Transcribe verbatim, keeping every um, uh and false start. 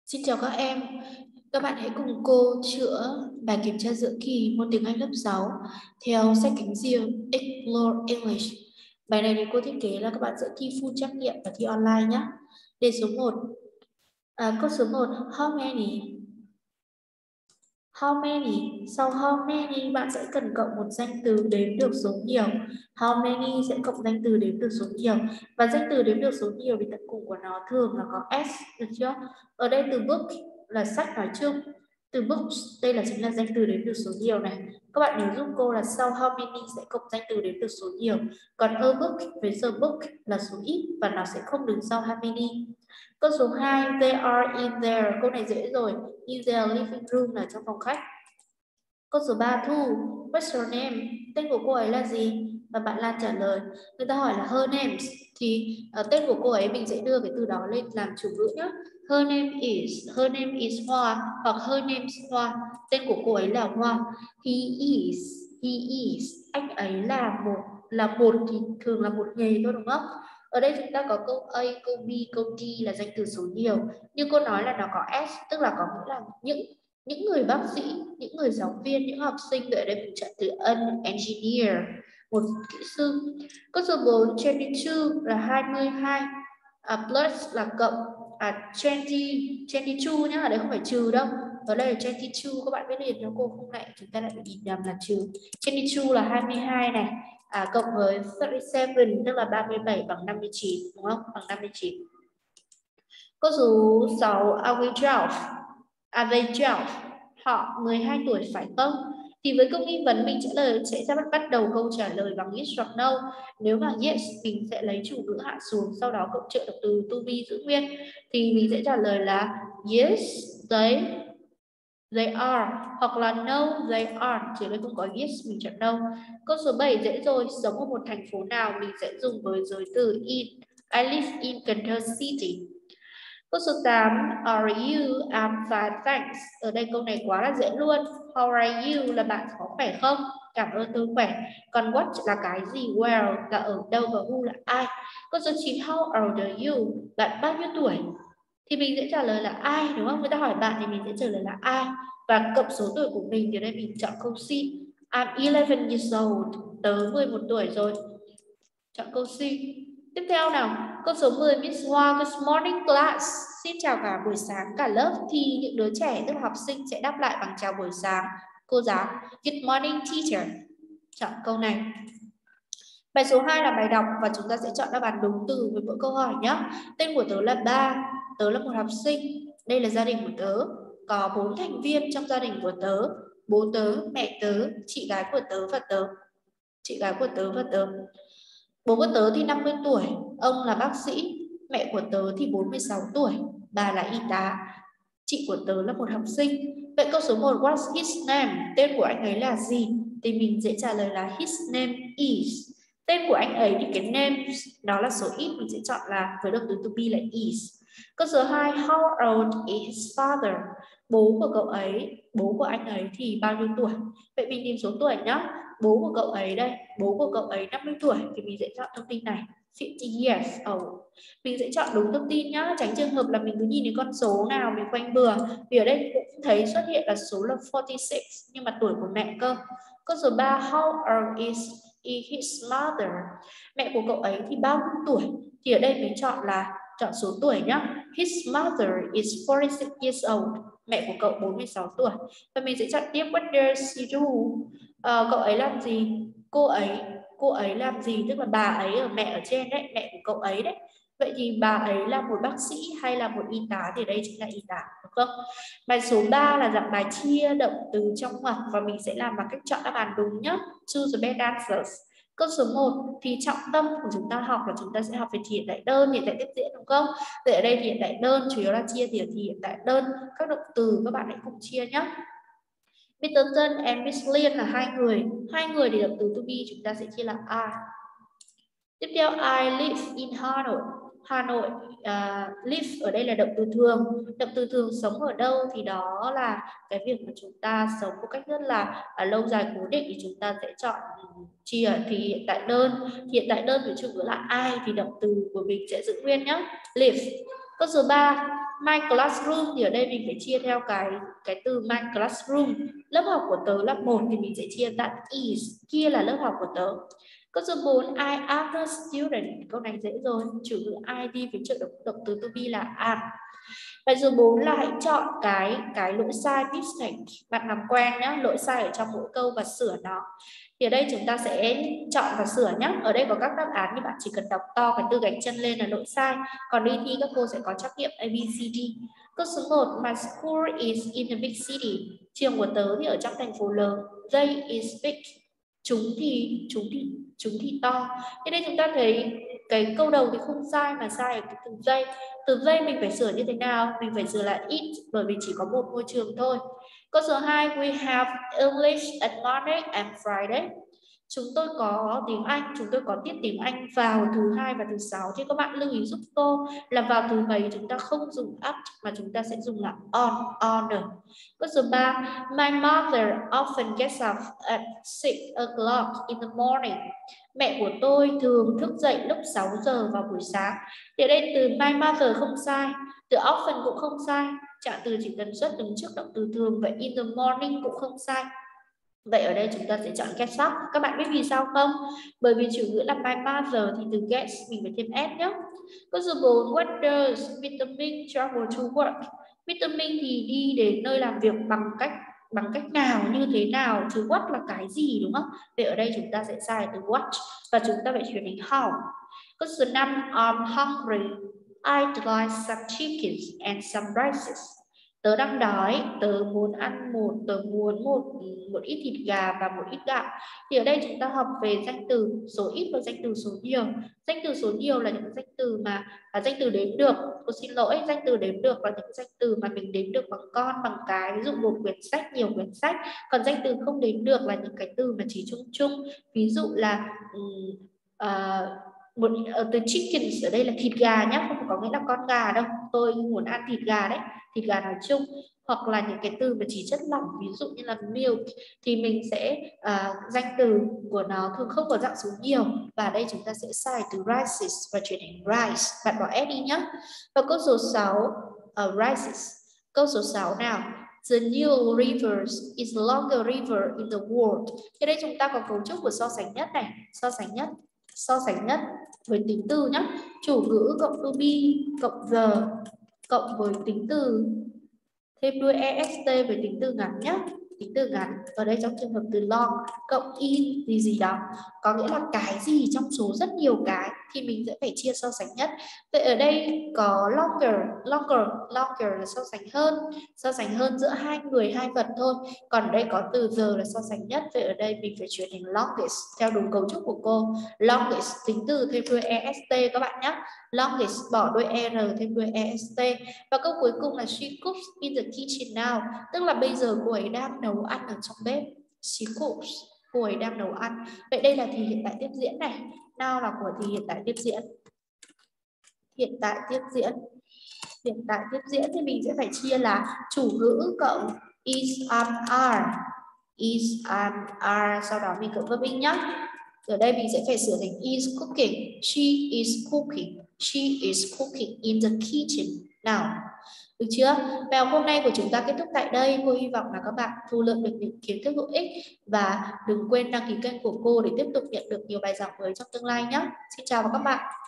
Xin chào các em, các bạn hãy cùng cô chữa bài kiểm tra giữa kỳ môn tiếng Anh lớp sáu theo sách cánh diều Explore English. Bài này thì cô thiết kế là các bạn sẽ thi full trắc nghiệm và thi online nhé. Đề số một, à, câu số một, how many? How many? Sau how many bạn sẽ cần cộng một danh từ đếm được số nhiều. How many sẽ cộng danh từ đếm được số nhiều. Và danh từ đếm được số nhiều thì tận cùng của nó thường là có s, được chưa? Ở đây từ book là sách nói chung. Từ books đây là chính là danh từ đếm được số nhiều này. Các bạn nhớ giúp cô là sau how many sẽ cộng danh từ đếm được số nhiều. Còn a book với the book là số ít và nó sẽ không đứng sau how many. Câu số hai, they are in there. Câu này dễ rồi. In their living room là trong phòng khách. Câu số ba, Thu, what's your name? Tên của cô ấy là gì? Và bạn Lan trả lời. Người ta hỏi là her name. Thì uh, tên của cô ấy mình sẽ đưa cái từ đó lên làm chủ ngữ nhé. Her name is, her name is Hoa hoặc her name is Hoa. Tên của cô ấy là Hoa. He is, he is. Anh ấy là một, là một thì thường là một nghề thôi đúng không? Ở đây chúng ta có câu A, câu B, câu D là danh từ số nhiều. Nhưng cô nói là nó có S, tức là có nghĩa là những những người bác sĩ, những người giáo viên, những học sinh. Vậy ở đây mình chọn từ an engineer, một kỹ sư. Câu số bốn, hai mươi hai là hai mươi hai, à, plus là cộng, à, hai mươi, hai mươi hai nhá, ở đây không phải trừ đâu. Ở đây là hai mươi hai, các bạn biết liền cho cô không lại chúng ta lại nhìn nhầm là trừ. hai mươi hai là hai mươi hai này, à, cộng với ba mươi bảy tức là ba mươi bảy bằng năm mươi chín, đúng không? Bằng năm mươi chín. Câu số sáu, are we twelve? Are they twelve? Họ mười hai tuổi phải không? Thì với câu nghi vấn mình trả lời sẽ ra bắt bắt đầu câu trả lời bằng yes hoặc no. Nếu mà yes mình sẽ lấy chủ ngữ hạ xuống, sau đó cộng trợ động từ to be giữ nguyên. Thì mình sẽ trả lời là yes, they they are, hoặc là no they aren't. Chỉ đây không có yes mình chọn no. Câu số bảy dễ rồi, sống ở một thành phố nào mình sẽ dùng với giới từ in. I live in Cần City. Câu số tám, are you? I'm fine, thanks. Ở đây câu này quá là dễ luôn. How are you là bạn có khỏe không? Cảm ơn tôi khỏe. Còn what là cái gì? Where là ở đâu và who là ai? Câu số chín, how old are you? Bạn bao nhiêu tuổi? Thì mình sẽ trả lời là ai, đúng không? Người ta hỏi bạn thì mình sẽ trả lời là ai. Và cộng số tuổi của mình thì đây mình chọn câu C. I'm eleven years old. Tớ mười một tuổi rồi. Chọn câu C. Tiếp theo nào, câu số mười, Miss Hoa, good morning class. Xin chào cả buổi sáng cả lớp. Thì những đứa trẻ tức là học sinh sẽ đáp lại bằng chào buổi sáng cô giáo. Good morning teacher. Chọn câu này. Bài số hai là bài đọc và chúng ta sẽ chọn đáp án đúng từ với mỗi câu hỏi nhé. Tên của tớ là Ba, tớ là một học sinh. Đây là gia đình của tớ. Có bốn thành viên trong gia đình của tớ. Bố tớ, mẹ tớ, chị gái của tớ và tớ. Chị gái của tớ và tớ. Bố của tớ thì năm mươi tuổi, ông là bác sĩ. Mẹ của tớ thì bốn mươi sáu tuổi, bà là y tá. Chị của tớ là một học sinh. Vậy câu số một, what's his name? Tên của anh ấy là gì? Thì mình sẽ trả lời là his name is. Tên của anh ấy thì cái name đó là số ít, mình sẽ chọn là với động từ to be là is. Câu số hai, how old is his father? Bố của cậu ấy, bố của anh ấy thì bao nhiêu tuổi? Vậy mình tìm số tuổi nhá. Bố của cậu ấy đây, bố của cậu ấy năm mươi tuổi thì mình sẽ chọn thông tin này, fifty years old. Mình sẽ chọn đúng thông tin nhá, tránh trường hợp là mình cứ nhìn đến con số nào mình quanh bừa. Vì ở đây cũng thấy xuất hiện là số là forty six nhưng mà tuổi của mẹ cơ. Câu số ba, how old is his mother? Mẹ của cậu ấy thì bao nhiêu tuổi? Thì ở đây mình chọn là chọn số tuổi nhá. His mother is forty six years old. Mẹ của cậu bốn mươi sáu tuổi. Và mình sẽ chọn tiếp, what does she do? À, cậu ấy làm gì? Cô ấy, cô ấy làm gì? Tức là bà ấy ở mẹ ở trên đấy, mẹ của cậu ấy đấy. Vậy thì bà ấy là một bác sĩ hay là một y tá? Thì đây chính là y tá, đúng không? Bài số ba là dạng bài chia động từ trong ngoặc và mình sẽ làm bằng cách chọn đáp án đúng nhé. Choose the best answers. Câu số một thì trọng tâm của chúng ta học là chúng ta sẽ học về hiện tại đơn, hiện tại tiếp diễn, đúng không? Vậy ở đây thì hiện tại đơn chủ yếu là chia thì hiện tại đơn, các động từ các bạn hãy cùng chia nhé. mister Tân and Miss Liên là hai người, hai người thì động từ to be chúng ta sẽ chia là are. Tiếp theo, I live in Hà Nội. Hà Nội, uh, live ở đây là động từ thường. Động từ thường sống ở đâu thì đó là cái việc mà chúng ta sống một cách rất là uh, lâu dài cố định thì chúng ta sẽ chọn chia thì hiện tại đơn. Hiện tại đơn với chủ ngữ là ai thì động từ của mình sẽ giữ nguyên nhé. Live. Câu số ba, My classroom thì ở đây mình phải chia theo cái cái từ my classroom. Lớp học của tớ là một thì mình sẽ chia that is, kia là lớp học của tớ. Câu số bốn, I am a student. Câu này dễ rồi, chủ ngữ I đi với trợ động động từ to be là am. Bài số bốn là hãy chọn cái cái lỗi sai mistake. Bạn làm quen nhé, lỗi sai ở trong mỗi câu và sửa nó. Thì ở đây chúng ta sẽ chọn và sửa nhé. Ở đây có các đáp án thì bạn chỉ cần đọc to cái từ gạch chân lên là lỗi sai. Còn đi thi các cô sẽ có trắc nghiệm A B C D. Câu số một, my school is in a big city. Trường của tớ thì ở trong thành phố lớn. They is big. Chúng thì chúng thì chúng thì to. Thế đây chúng ta thấy cái câu đầu thì không sai mà sai ở cái từ they. Từ they mình phải sửa như thế nào? Mình phải sửa là it bởi vì chỉ có một ngôi trường thôi. Câu số hai, we have English at Monday and Friday. Chúng tôi có tiếng Anh, chúng tôi có tiết tiếng Anh vào thứ hai và thứ sáu. Thì các bạn lưu ý giúp cô là vào thứ bảy chúng ta không dùng at mà chúng ta sẽ dùng là on, honor. Câu số ba, my mother often gets up at six o'clock in the morning. Mẹ của tôi thường thức dậy lúc sáu giờ vào buổi sáng. Thì ở đây từ my mother không sai, từ often cũng không sai, trạng từ chỉ tần suất đứng trước động từ thường, vậy in the morning cũng không sai. Vậy ở đây chúng ta sẽ chọn get up. Các bạn biết vì sao không? Bởi vì chủ ngữ là my mother thì từ get mình phải thêm s nhé. Câu số bốn, what does Vitamin travel to work? Vitamin thì đi đến nơi làm việc bằng cách bằng cách nào, như thế nào, chứ what là cái gì đúng không? Vậy ở đây chúng ta sẽ sai từ what và chúng ta phải chuyển thành how. Câu số năm, I'm hungry. I'd like some chickens and some rices. Tớ đang đói, tớ muốn ăn một, tớ muốn một một ít thịt gà và một ít gạo. Thì ở đây chúng ta học về danh từ số ít và danh từ số nhiều. Danh từ số nhiều là những danh từ mà là danh từ đếm được. Tôi xin lỗi, danh từ đếm được là những danh từ mà mình đếm được bằng con, bằng cái, ví dụ một quyển sách, nhiều quyển sách. Còn danh từ không đếm được là những cái từ mà chỉ chung chung, ví dụ là uh, một uh, từ chickens ở đây là thịt gà nhé, không có nghĩa là con gà đâu. Tôi muốn ăn thịt gà đấy, thịt gà nói chung. Hoặc là những cái từ mà chỉ chất lỏng, ví dụ như là milk, thì mình sẽ uh, danh từ của nó thường không có dạng số nhiều, và đây chúng ta sẽ sai từ rices và chuyển thành rice. Bạn bỏ s đi nhé. Và câu số sáu, uh, rices. Câu số sáu nào, the Nile River is the longest river in the world. Thì đây chúng ta có cấu trúc của so sánh nhất này, so sánh nhất, so sánh nhất với tính từ nhé. Chủ ngữ cộng to be cộng the cộng với tính từ thêm đuôi est với tính từ ngắn nhé. Tính từ ngắn ở đây trong trường hợp từ long cộng in gì gì đó có nghĩa là cái gì trong số rất nhiều cái, thì mình sẽ phải chia so sánh nhất. Vậy ở đây có longer, longer, longer là so sánh hơn, so sánh hơn giữa hai người, hai vật thôi. Còn ở đây có từ giờ là so sánh nhất, vậy ở đây mình phải chuyển thành longest theo đúng cấu trúc của cô. Longest tính từ thêm đuôi est các bạn nhé. Longest bỏ đuôi er thêm đuôi est. Và câu cuối cùng là she cooks in the kitchen now, tức là bây giờ cô ấy đang nấu ăn ở trong bếp. She cooks, cô ấy đang nấu ăn. Vậy đây là thì hiện tại tiếp diễn này. Now là của thì hiện tại tiếp diễn. Hiện tại tiếp diễn. Hiện tại tiếp diễn thì mình sẽ phải chia là chủ ngữ cộng is, am, are. Is, am, are, sau đó mình cộng verb in nhé. Ở đây mình sẽ phải sửa thành is cooking. She is cooking. She is cooking in the kitchen now. Được chưa? Bài học hôm nay của chúng ta kết thúc tại đây. Cô hy vọng là các bạn thu lượm được những kiến thức hữu ích. Và đừng quên đăng ký kênh của cô để tiếp tục nhận được nhiều bài giảng mới trong tương lai nhé. Xin chào và các bạn.